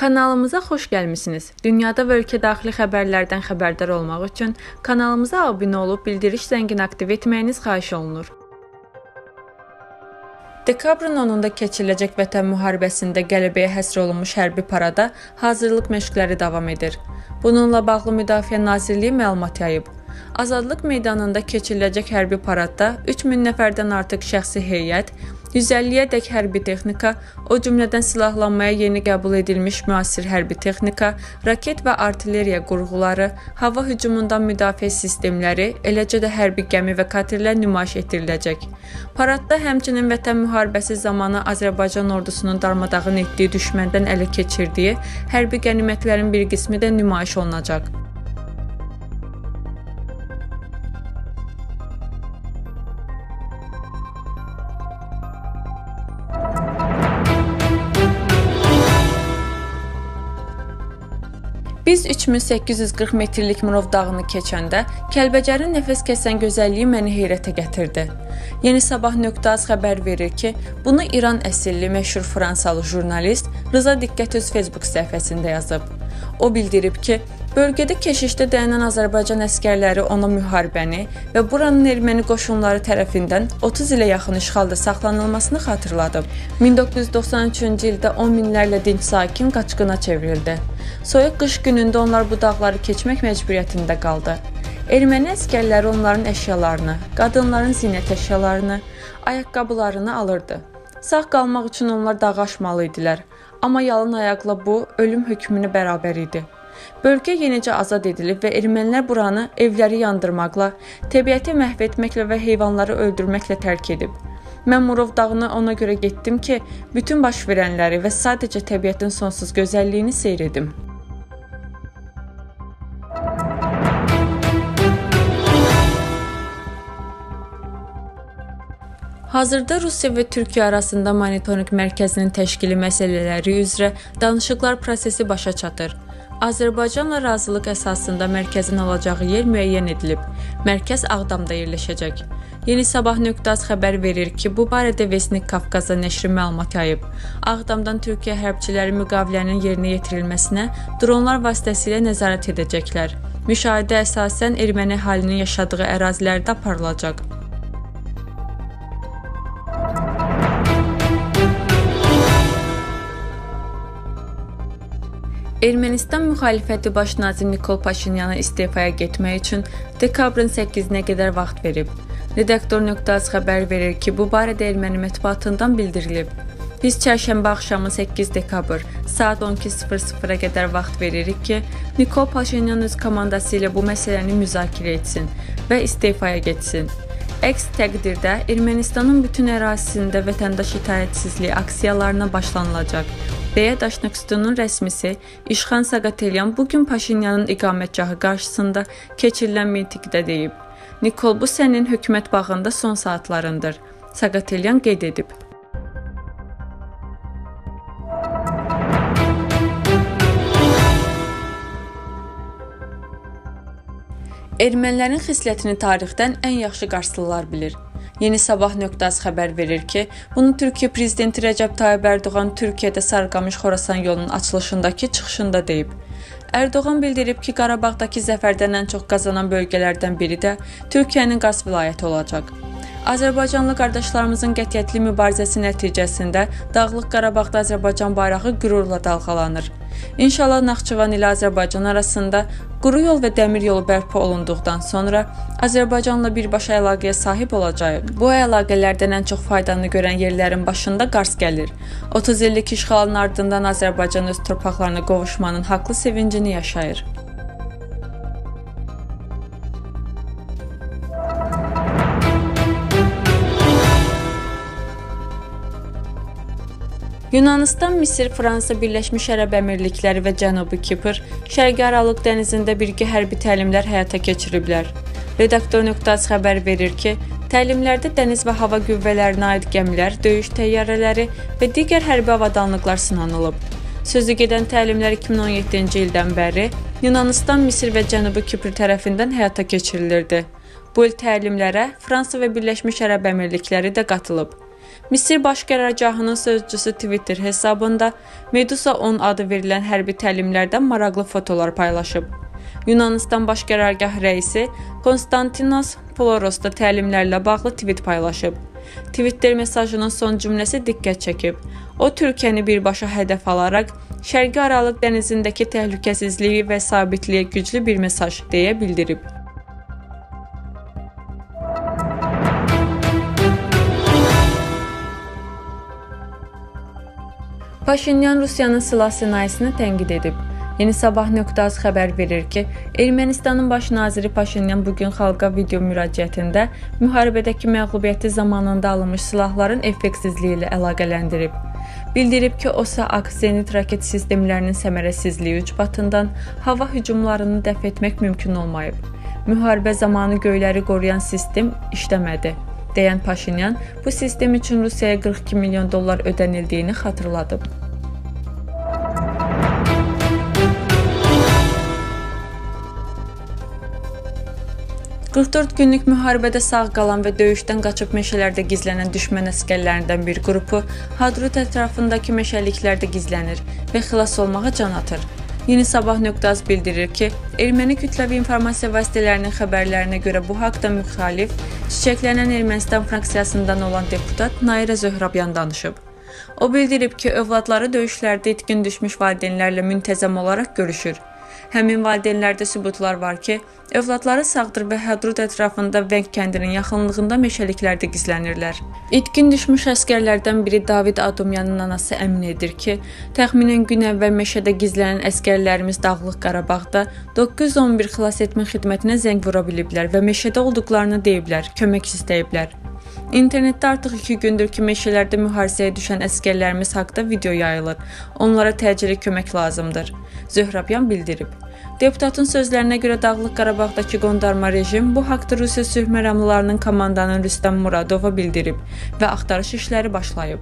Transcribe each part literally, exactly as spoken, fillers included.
Kanalımıza xoş gəlmisiniz. Dünyada və ölkə daxili xəbərlərdən xəbərdar olmaq üçün kanalımıza abunə olub bildiriş zəngini aktiv etməyiniz xahiş olunur. Dekabrın onunda keçiriləcək Vətən müharibəsində qələbəyə həsr olunmuş hərbi parada hazırlıq məşqləri davam edir. Bununla bağlı Müdafiə Nazirliyi məlumat yayıb. Azadlıq meydanında keçiriləcək hərbi paradda üç min nəfərdən artıq şəxsi heyət, yüz əlliyə-dək hərbi texnika, o cümlədən silahlanmaya yeni qəbul edilmiş müasir hərbi texnika, raket və artilleriya qurğuları, hava hücumundan müdafiə sistemləri, eləcə də hərbi gəmi və katerlər nümayiş etdiriləcək. Paradda həmçinin Vətən müharibəsi zamanı Azərbaycan ordusunun darmadağın etdiyi, düşməndən ələ keçirdiyi hərbi qənimətlərin bir qismi də nümayiş olunacaq. Biz üç min səkkiz yüz qırx metrlik Murov dağını keçəndə Kəlbəcərin nəfəs kəsən gözəlliyi məni heyrətə gətirdi. Yeni Sabah nöqtə az xəbər verir ki, bunu İran əsilli məşhur Fransalı jurnalist Rıza Diqqət öz Facebook səhifəsində yazıb. O bildirib ki, bölgədə keşişdə dayanan Azərbaycan əskərləri ona müharibəni və buranın erməni qoşunları tərəfindən otuz ilə yaxın işğalda saxlanılmasını xatırladıb. min doqquz yüz doxsan üçüncü ildə on minlərlə dinc sakin qaçqına çevrildi. Soyuq qış günündə onlar bu dağları keçmək məcburiyyətində qaldı. Erməni əskərləri onların əşyalarını, qadınların zinət əşyalarını, ayaqqabılarını alırdı. Sağ qalmaq üçün onlar dağı aşmalı idilər, amma yalın ayaqla bu, ölüm hökmünə bərabər idi. Bölgə yenicə azad edilib və ermənilər buranı evləri yandırmaqla, təbiəti məhv etməklə və heyvanları öldürməklə tərk edib. Mən Murov dağına ona görə getdim ki, bütün baş verənləri və sadəcə təbiətin sonsuz gözəlliyini seyr edim. Hazırda Rusiya və Türkiyə arasında monitorinq mərkəzinin təşkili məsələləri üzrə danışıqlar prosesi başa çatır. Azərbaycanla razılıq əsasında mərkəzin alacağı yer müəyyən edilib. Mərkəz Ağdamda yerləşəcək. Yeni Sabah nöqtə az xəbər verir ki, bu barədə Vesnik Kafkaza nəşri məlumat yayıb. Ağdamdan Türkiyə hərbçiləri müqavilənin yerinə yetirilməsinə dronlar vasitəsilə nəzarət edəcəklər. Müşahidə əsasən erməni əhalinin yaşadığı ərazilərdə aparılacaq. Ermənistan müxalifəti baş nazir Nikol Paşinyana istefaya getmək üçün dekabrın səkkizinə qədər vaxt verib. Redaktor nöqtə az xəbər verir ki, bu barədə erməni mətbuatından bildirilib. Biz çərşənbə axşamı səkkiz dekabr saat on iki sıfır sıfıra qədər vaxt veririk ki, Nikol Paşinyan öz komandası ilə bu məsələni müzakirə etsin və istefaya getsin. Əks təqdirdə Ermənistanın bütün ərazisində vətəndaş itaətsizliyi aksiyalarına başlanılacaq, deyə Daşnaqstunun rəsmisi İşxan Saqatelyan bugün Paşinyanın iqamətgahı qarşısında keçirilən mintiqdə deyib. Nikol bu sənin hökumət bağında son saatlarındır, Saqatelyan qeyd edib. Ermənilərin xislətini tarixdən ən yaxşı qarsılılar bilir. Yeni Sabah nöqtə az xəbər verir ki, bunu Türkiyə prezidenti Rəcəb Tayyib Ərdoğan Türkiyədə Sarıqamış Xorasan yolunun açılışındakı çıxışında deyib. Ərdoğan bildirib ki, Qarabağdakı zəfərdən ən çox qazanan bölgələrdən biri də Türkiyənin Qars vilayəti olacaq. Azərbaycanlı qardaşlarımızın qətiyyətli mübarizəsi nəticəsində Dağlıq Qarabağda Azərbaycan bayrağı qürurla dalğalanır. İnşallah Naxçıvan ilə Azərbaycan arasında quru yol və dəmir yolu bərpa olunduqdan sonra Azərbaycanla birbaşa əlaqəyə sahib olacağıq. Bu əlaqələrdən ən çox faydanı görən yerlərin başında Qars gəlir. otuz illik işğalın ardından Azərbaycan öz torpaqlarına qovuşmanın haqlı sevincini yaşayır. Yunanistan, Misir, Fransa, Birləşmiş Ərəb Əmirlikləri və Cənubi Kipr Şərqi Aralıq dənizində birgə hərbi təlimlər həyata keçiriblər. Redaktor nöqtə az xəbər verir ki, təlimlərdə dəniz və hava qüvvələrinə aid gəmilər, döyüş təyyarələri və digər hərbi avadanlıqlar sınanılıb. Sözü gedən təlimlər iki min on yeddinci ildən bəri Yunanistan, Misir və Cənubi Kipr tərəfindən həyata keçirilirdi. Bu il təlimlərə Fransa və Birləşmiş Ərəb Əmirlikləri də qatılıb. Misir Baş Qərargahının sözçüsü Twitter hesabında Medusa on adı verilən hərbi təlimlərdən maraqlı fotolar paylaşıb. Yunanistan Baş Qərargah rəisi Konstantinos Poloros da təlimlərlə bağlı tweet paylaşıb. Twitter mesajının son cümləsi diqqət çəkib. O, Türkiyəni birbaşa hədəf alaraq Şərqi Aralıq dənizindəki təhlükəsizliyi və sabitliyə güclü bir mesaj deyə bildirib. Paşinyan Rusiyanın silah sənayesini tənqid edib. Yeni Sabah.az xəbər verir ki, Ermənistanın baş naziri Paşinyan bugün xalqa video müraciətində müharibədəki məğlubiyyəti zamanında alınmış silahların effektsizliyi ilə əlaqələndirib. Bildirib ki, O S A A K zenit raket sistemlərinin səmərəsizliyi ucbatından hava hücumlarını dəf etmək mümkün olmayıb. Müharibə zamanı göyləri qoruyan sistem işləmədi, deyən Paşinyan bu sistem üçün Rusiyaya qırx iki milyon dollar ödənildiyini xatırladıb. qırx dörd günlük müharibədə sağ qalan və döyüşdən qaçıb meşələrdə gizlənən düşmən əsgərlərindən bir qrupu Hadrut ətrafındakı meşəliklərdə gizlənir və xilas olmağa can atır. Yeni Sabah.az bildirir ki, erməni kütləvi informasiya vasitələrinin xəbərlərinə görə bu haqda müxalif, çiçəklənən Ermənistan fraksiyasından olan deputat Nayirə Zöhrabyan danışıb. O bildirib ki, övladları döyüşlərdə itkin düşmüş valideynlərlə müntəzəm olaraq görüşür. Həmin valideynlərdə sübutlar var ki, övladları sağdır və Hadrut ətrafında Vəng kəndinin yaxınlığında meşəliklərdə gizlənirlər. İtkin düşmüş əsgərlərdən biri David Adomyanın anası əmin edir ki, təxminən gün əvvəl meşədə gizlənən əsgərlərimiz Dağlıq Qarabağda doqquz yüz on bir xilas etmə xidmətinə zəng vura biliblər və meşədə olduqlarını deyiblər, kömək istəyiblər. İnternetdə artıq iki gündür ki, meşələrdə mühasirəyə düşən əsgərlərimiz haqda video yayılır. Onlara təcili kömək lazımdır, Zöhrabyan bildirib. Deputatın sözlərinə görə Dağlıq Qarabağdakı qondarma rejim bu haqda Rusiya sülh məramlılarının komandanı Rüstəm Muradova bildirib və axtarış işləri başlayıb.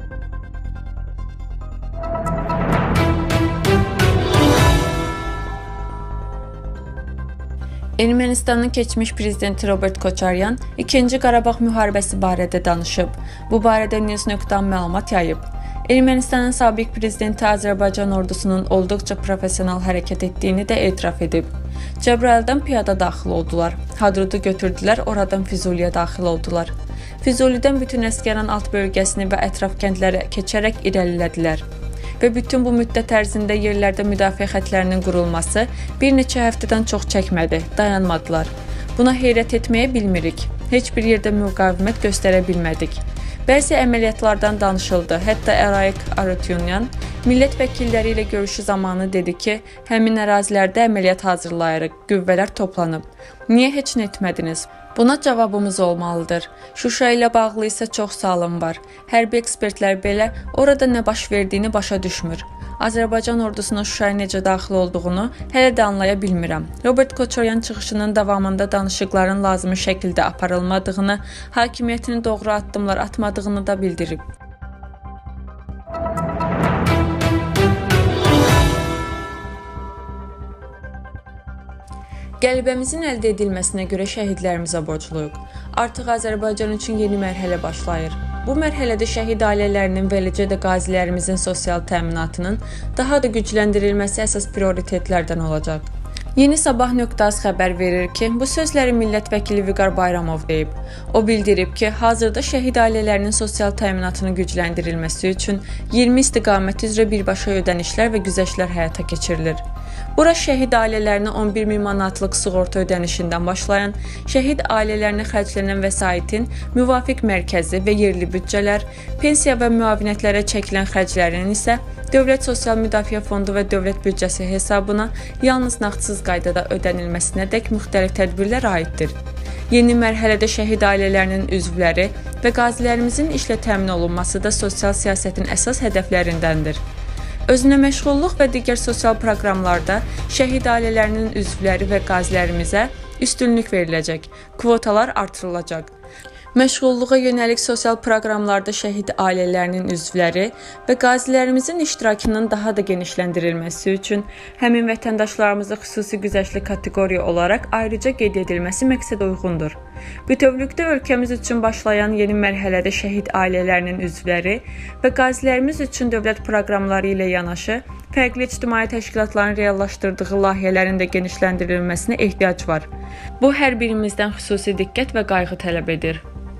Ermənistanın keçmiş prezidenti Robert Koçaryan ikinci Qarabağ müharibəsi barədə danışıb. Bu barədə News.am məlumat yayıb. Ermənistanın sabiq prezidenti Azərbaycan ordusunun olduqca professional hərəkət etdiyini də etiraf edib. Cəbrayıldan piyada daxil oldular. Hadrutu götürdülər, oradan Füzuliyə daxil oldular. Füzulidən bütün Əsgəran alt bölgəsini və ətraf kəndlərə keçərək irəlilədilər. Və bütün bu müddət ərzində yerlərdə müdafiə xətlərinin qurulması bir neçə həftədən çox çəkmədi, dayanmadılar. Buna heyrət etməyə bilmirik. Heç bir yerdə müqavimət göstərə bilmədik. Bəzi əməliyyatlardan danışıldı. Hətta Əraik Arutyunyan millət vəkilləri ilə görüşü zamanı dedi ki, həmin ərazilərdə əməliyyat hazırlayırıq, qüvvələr toplanıb. Niyə heç nə etmədiniz? Buna cavabımız olmalıdır. Şuşa ilə bağlı isə çox salım var. Hərbi ekspertlər belə orada nə baş verdiyini başa düşmür. Azərbaycan ordusunun Şuşaya necə daxil olduğunu hələ də anlaya bilmirəm. Robert Koçaryan çıxışının davamında danışıqların lazımi şəkildə aparılmadığını, hakimiyyətinin doğru addımlar atmadığını da bildirib. Qələbəmizin əldə edilməsinə görə şəhidlərimizə borcluyuq. Artıq Azərbaycan üçün yeni mərhələ başlayır. Bu mərhələdə şəhid ailələrinin və eləcə də qazilərimizin sosial təminatının daha da gücləndirilməsi əsas prioritetlərdən olacaq. Yeni Sabah.az xəbər verir ki, bu sözləri millət vəkili Vüqar Bayramov deyib. O bildirib ki, hazırda şəhid ailələrinin sosial təminatının gücləndirilməsi üçün iyirmi istiqamət üzrə birbaşa ödənişlər və güzəştlər həyata keçirilir. Bura şəhid ailələrinə on bir min manatlıq sığorta ödənişindən başlayan, şəhid ailələrinə xərclənən vəsaitin müvafiq mərkəzi və yerli büdcələr, pensiya və müavinətlərə çəkilən xərclərin isə Dövlət Sosial Müdafiə Fondu və dövlət büdcəsi hesabına yalnız nağdsız qaydada ödənilməsinədək müxtəlif tədbirlər aiddir. Yeni mərhələdə şəhid ailələrinin üzvləri və qazilərimizin işlə təmin olunması da sosial siyasətin əsas hədəflərindəndir. Özünə məşğulluq və digər sosial proqramlarda şəhid ailələrinin üzvləri və qazilərimizə üstünlük veriləcək, kvotalar artırılacaq. Məşğulluğa yönəlik sosial proqramlarda şəhid ailələrinin üzvləri və qazilərimizin iştirakının daha da genişləndirilməsi üçün həmin vətəndaşlarımızı xüsusi güzəştli kateqoriya olaraq ayrıca qeyd edilməsi məqsəd uyğundur. Bütövlükdə ölkəmiz üçün başlayan yeni mərhələdə şəhid ailələrinin üzvləri və qazilərimiz üçün dövlət proqramları ilə yanaşı fərqli ictimai təşkilatların reallaşdırdığı layihələrin də genişləndirilməsinə ehtiyac var. Bu hər birimizdən xüsusi diqqət və qayğı tələb edir.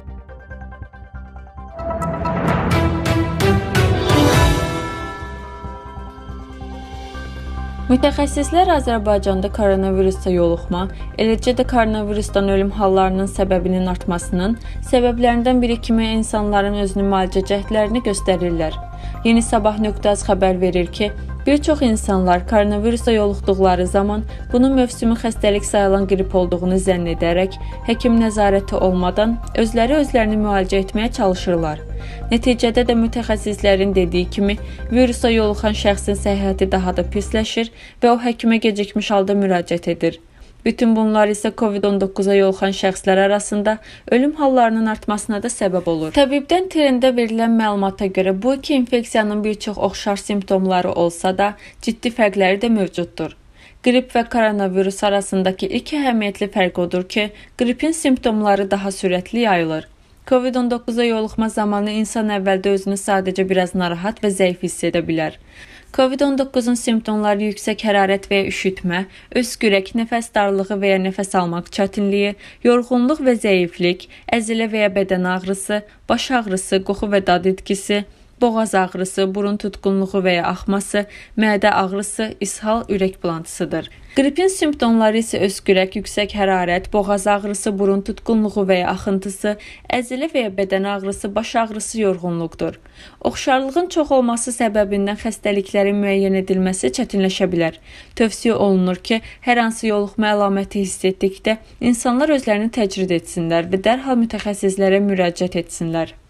Mütəxəssislər Azərbaycanda koronavirusla yoluxma, eləcə də koronavirusdan ölüm hallarının səbəbinin artmasının səbəblərindən biri kimi insanların özünü müalicə cəhdlərini göstərirlər. Yeni Sabah.az xəbər verir ki, bir çox insanlar koronavirusla yoluxduqları zaman bunun mövsümi xəstəlik sayılan qrip olduğunu zənn edərək, həkim nəzarəti olmadan özləri özlərini müalicə etməyə çalışırlar. Nəticədə də mütəxəssislərin dediyi kimi, virusla yoluxan şəxsin səhhəti daha da pisləşir və o həkimə gecikmiş halda müraciət edir. Bütün bunlar isə COVID on doqquza yoluxan şəxslər arasında ölüm hallarının artmasına da səbəb olur. Təbibdən trenddə verilən məlumata görə bu iki infeksiyanın bir çox oxşar simptomları olsa da, ciddi fərqləri də mövcuddur. Qrip və koronavirus arasındakı ilk əhəmiyyətli fərq odur ki, qripin simptomları daha sürətli yayılır. COVID on doqquza yoluxma zamanı insan əvvəldə özünü sadəcə biraz narahat və zəif hiss edə bilər. COVID on doqquzun simptomları yüksək hərarət və ya üşütmə, öskürək, nəfəs darlığı və ya nəfəs almaq çətinliyi, yorğunluq və zəiflik, əzilə və ya bədən ağrısı, baş ağrısı, qoxu və dad itkisi, boğaz ağrısı, burun tutqunluğu və ya axması, mədə ağrısı, ishal, ürək bulantısıdır. Qripin simptomları isə öskürək, yüksək hərarət, boğaz ağrısı, burun tutqunluğu və ya axıntısı, əzilə və ya bədən ağrısı, baş ağrısı, yorğunluqdur. Oxşarlığın çox olması səbəbindən xəstəliklərin müəyyən edilməsi çətinləşə bilər. Tövsiyə olunur ki, hər hansı yoluxma əlaməti hiss etdikdə insanlar özlərini təcrid etsinlər və dərhal mütəxəssislərə müraciət etsinlər.